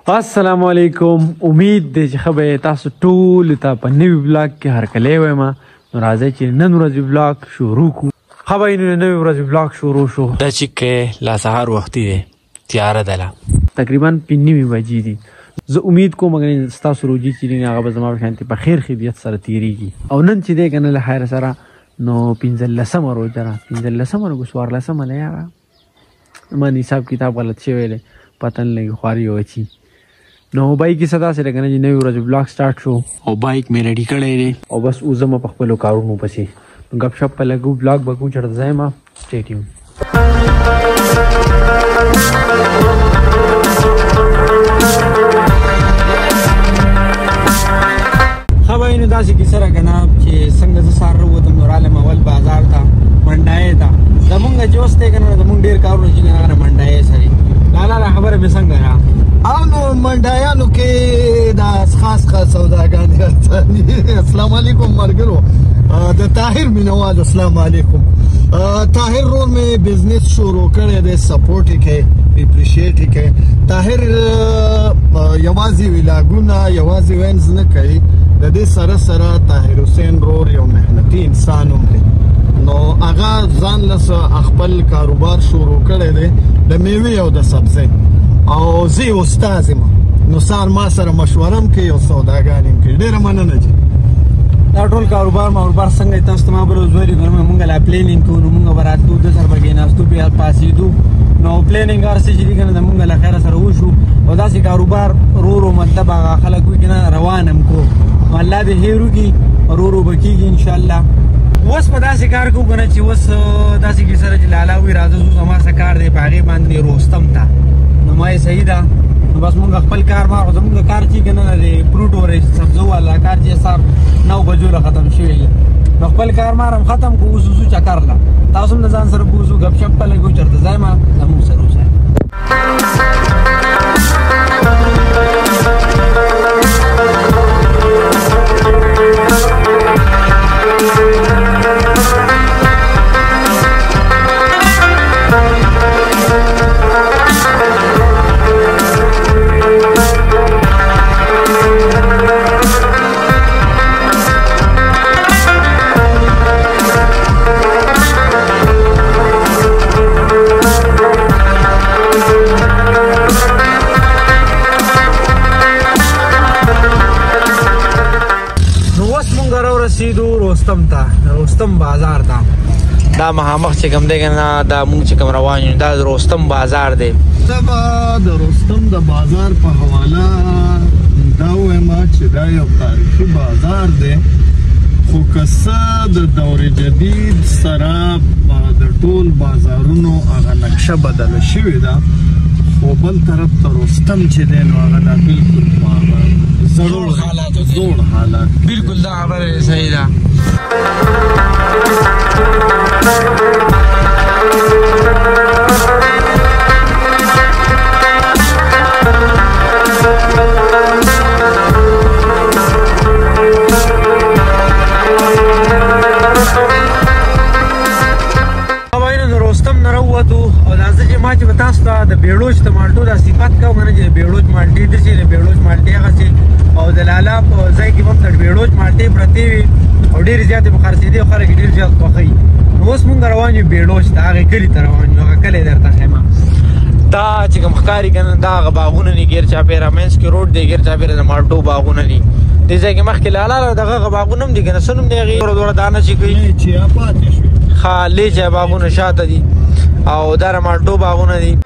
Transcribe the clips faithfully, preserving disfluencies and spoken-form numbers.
السلام علیکم. امید دی چې ښه به تاسو ټولو ته په نوي بلاګ کې هرکلی وایم. نو راځئ چې نن ورځې بلاګ شروع کړو. ښه به نو نوي ورځې بلاګ شروع شو. دا چې کې لا سهار وختي دی، تیاره ده لا تقریبا پنځه نیمې بجې دي. زه امید کوم اگر ستاسو روجي چې دي هغه به زما په شانتې په خیر خیریت سره تېرېږي. او نن چې دی که نه له خیر سره نو پنځلسمه روژه ده. پنځلسمه نو که څوارلسمه ده یاره ما حساب کتاب غلط شوی دی، پته نه لګي خواري وچي. نو بایک کې صدا سره کنه چې نوی ورځ بلاګ سٹارټ شو او بایک مې ریډي کړی دی او بس اوس زما په خپلو کارونو پسې نو غپ شپ په لګو بلاګ به کوم چېرته ځایم. سټی ټیون. ښه به نو داسې کیسه را کنه چې څنګه زه سهار راووتم نو رالم اول بازار ته منډایې ته. زمونږ چې اوس دی که نه زمونږ ډېر کارونه چې هغه منډایې سره لالا را خبره مې څنګه را او نو منډایانو کې دا خاص خاص سوداګانې راځي. السلام علیکم ملګرو، د طاهر مینوال السلام علیکم. طاهر رور مې بزنس شروع کړی دی، سپورټ یې کوي، اپریشیټ یې کوي. طاهر یوازې ویلاګونه یوازې وینز نه کوي، د دې سره سره طاهر حسین رور یو محنتي انسان هم دی. نو هغه ځان له خپل کاروبار شروع کړی دی د میوې او د سبزۍ، او زه یې استاد یم. نو سهار ما سره مشوره هم کوي او سوداګانې هم کوي. ډېره مننه جي. دا ټول کاروبار ماروبار څنګه تاسو ته ما به روزواري کوم مونږ لا پلانینګ کوو. نو مونږ به راتلو د سر به کېناستو بیا پاسېدو. نو پلانینګ هر څه چې دي که نه د مونږ له خیره سره وشو او داسې کاروبار رو رو مطلب هغه خلک وي که نه روان هم کو. نو الله دې هیر وکړي، رو رو به کېږي انشاءالله. اوس په داسې کار کوو که نه چې اوس داسې کیسه ده چې لالا وي راځه ځو زما څه کار دی په هغې باندې روستم ته. نو ما یې صحیح ده. نو بس مونږ خپل کار ما خو زمونږ کار چې که نه د فروټ او سبزو والا کار چې سهار نو بجو له ختم شوی دی. نو خپل کار ما هم ختم کړو، اوس وځو چکر له. تاسو هم له ځان سره بوځو ګپ شپ په لګو چېرته ځایم زمونږ سره اوسئ. روستم ته روستم بازار ته دا مخامخ چې کوم دی که نه دا مونږ چې کوم روان یو دا د روستم بازار دی. زه به د روستم د بازار په حواله دا ووایم چې دا یو تاریخي بازار دی، خو که څه د دور جدید سره د ټول بازارونو هغه نقشه بدله شوې ده، خو بل طرف ته روستم چې دی نو هغه دا بلکل زړور حالات زوړ حالات بالکل دا خبره صحیح ده. روستم نه راووتو او دا زه چې ما چې به تاسو ته د بیړوج د مالټو دا صفت کوم نه چې د بیړوج مالټې داسې د بیړوج مالټې هغسې او د لالا په ځای کې هم د بیړوج مالټې پرتې وي او ډېرې زیاتې به خرڅېدې او خلک یې ډېر زیات خوښوي. نو اوس مونږ روان یو بیړوج ته، هغې کلي ته روان یو. هغه کلی درته ښیمه دا چې کوم ښکاري که نه دا هغه باغونه دي ګیر چاپېره منځ کې روډ دی ګیر چاپېره د مالټو باغونه دي. دې ځای کې مخکې لالا دغه هغه باغونه هم دي که نه څه نوم دی هغې دوره دوره دانه چې کوي ښه لیچه باغونه شاته دي او دا د مالټو باغونه دي.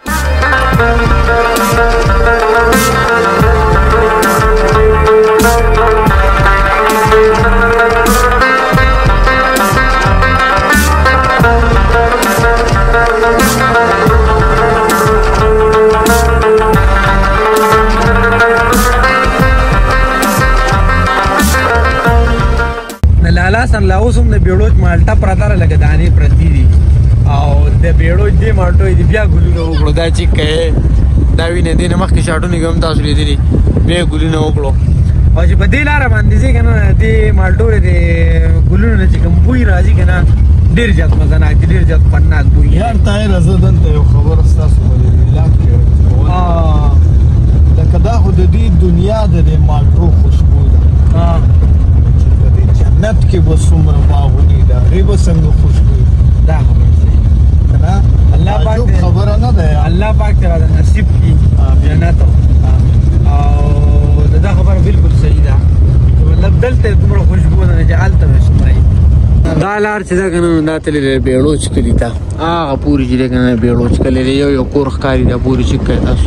لالا سن لا اوس هم د بیړوج مالټه پرته ده لکه دانې پرتې دي او د بیړوج دې مالټو یې بیا ګلونه وکړو. دا چې کوې دا وینې دې نه مخکې شاټونه کې هم تاسو لیدلي بیا ګلونه وکړو او چې په دې لاره باندې ځې که نه دې مالټو د ګلونو نه چې کوم بوی راځي که نه ډېر زیات مزهناک دي، ډېر زیات خوندناک بوی. یار طاهره زه دلته یو خبره ستاسو په اعلان کې کوم. لکه دا خو دنیا د دې مالټو خوشبو ده چې په دې جنت کې به څومره باغونه دي د هغې به څنګه خوشبو دا خبره صحیح که نه الله پاک تعجب خبره نه ده الله پاک دې راته نصیب کړي جنت او د دا خبره بالکل صحیح ده مطلب دلته دومره خوشبو ده چې هلته به څومره دا لار چې ده که نه دا تللی دی بیړوچ کلي ته هغه پورې چې دی که نه بیړوچ کلی دی یو یو کور ښکاري دا پورې چک کوي تاسو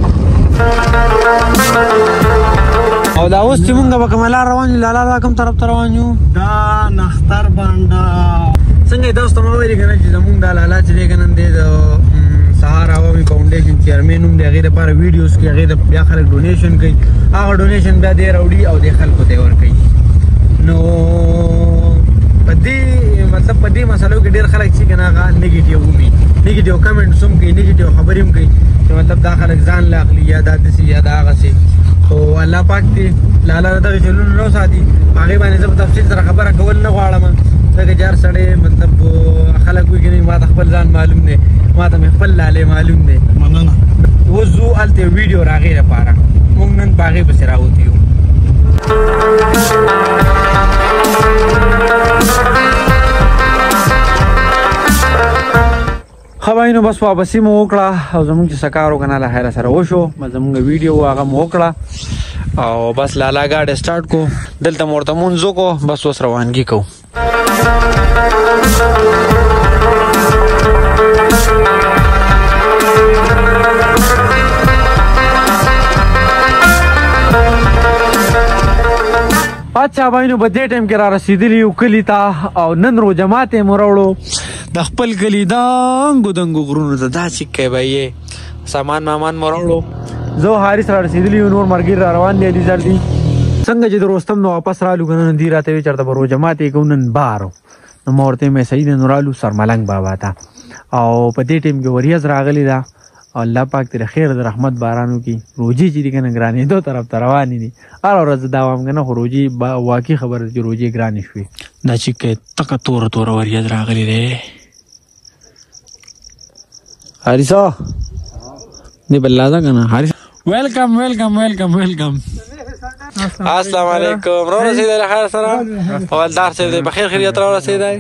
او دا اوس چې مونږ به کومه لار روان یو لالا دا کوم طرف ته روان یو دا نختر بانډه څنګه یې تاسو ته ما ویلي که نه چې زمونږ دا لالا چې دی که نه دی د سهار عوامي فاونډیشن چیرمین هم د هغې دپاره ویډیوز کوي هغې ته بیا خلک ډونیشن کوي هغه ډونیشن بیا دی راوړي او دې خلکو ته یې ورکوي نو په دې مطلب په دې مسلو کې ډېر خلک چې که نه هغه نیګیټیو ومي نیګیټیو کمنټس هم کوي نیګیټیو خبرې هم کوي چې مطلب دا خلک ځان له اخلي یا دا داسې یا دا هغسې خو الله پاک دې لالا دغې چلونو نه وساتي هغې باندې زه په تفصیل سره خبره کول نه غواړم ځکه چې هر سړی مطلب خلک وایي که نه ما ته خپل ځان معلوم دی ما ته مې خپل لالې معلوم دی مننه اوس ځو هلته یو ویډیو د هغې دپاره موږ نن په هغې پسې راوتي یو خباینو بس واپسې مو وکړه او زمونږ چې سکار وکنه له خیره سره وشو زمونږ ویډیو هغه مو وکړه او بس لالا ګاډی سټارټ کو دلته مو ورته مونځ وکړو بس اوس روانګي کوو اچھا بھاینو په دې ټایم کې را رسېدلي یو کلي ته او نن روژه ماتې مو راوړو د خپل کلي دنګو دنګو غرونو ته دا چې کوي به یې سامان مامان مو راوړو زه حارث را رسېدلي یو نور ملګري را روان دي علي زردي څنګه چې د رستم نه واپس رالو که نه دوی راته ویې چېرته به روژه ماتې کوو نن بار نو ما ورته ویې صحیح دی نو رالو سرملنګ بابا ته او په دې ټایم کې وریځ راغلې ده او الله پاک دې د خیر د رحمت باران وکړي روجې چې دي که نه ګرانېدو طرف ته روانې دي هره ورځ دا وایم که نه خو روجې واقعي خبره ده چې روجې ګرانې شوې دا چې که تکه توره توره وریځ راغلې دی حارثه دې بلازه که نه حارث ویلکم ویلکم ویلکم ویلکم السلام علیکم رو رسیدی له خیر سره اولدار صاحب دی بخیر خیریت را رسیدی